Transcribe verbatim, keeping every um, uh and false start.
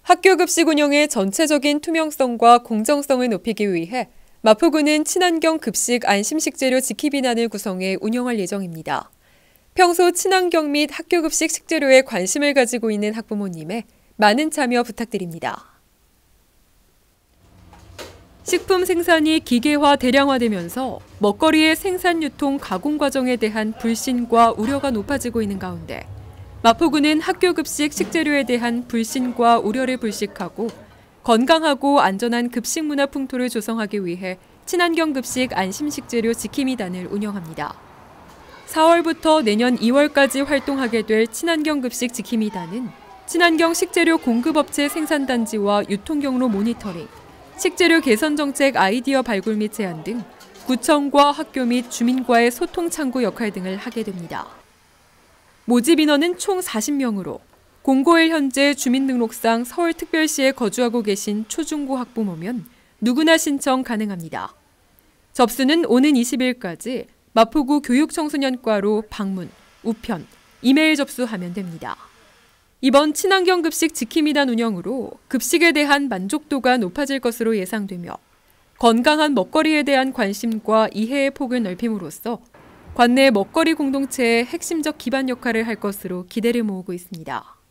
학교 급식 운영의 전체적인 투명성과 공정성을 높이기 위해 마포구는 친환경 급식 안심식재료 지키비난을 구성해 운영할 예정입니다. 평소 친환경 및 학교 급식 식재료에 관심을 가지고 있는 학부모님의 많은 참여 부탁드립니다. 식품 생산이 기계화 대량화되면서 먹거리의 생산, 유통, 가공 과정에 대한 불신과 우려가 높아지고 있는 가운데 마포구는 학교 급식 식재료에 대한 불신과 우려를 불식하고 건강하고 안전한 급식 문화 풍토를 조성하기 위해 친환경 급식 안심식재료 지킴이단을 운영합니다. 사월부터 내년 이월까지 활동하게 될 친환경 급식 지킴이단은 친환경 식재료 공급업체 생산단지와 유통경로 모니터링, 식재료 개선 정책 아이디어 발굴 및 제안 등 구청과 학교 및 주민과의 소통 창구 역할 등을 하게 됩니다. 모집 인원은 총 사십 명으로 공고일 현재 주민등록상 서울특별시에 거주하고 계신 초중고 학부모면 누구나 신청 가능합니다. 접수는 오는 이십 일까지 마포구 교육청소년과로 방문, 우편, 이메일 접수하면 됩니다. 이번 친환경 급식 지킴이단 운영으로 급식에 대한 만족도가 높아질 것으로 예상되며 건강한 먹거리에 대한 관심과 이해의 폭을 넓힘으로써 관내 먹거리 공동체의 핵심적 기반 역할을 할 것으로 기대를 모으고 있습니다.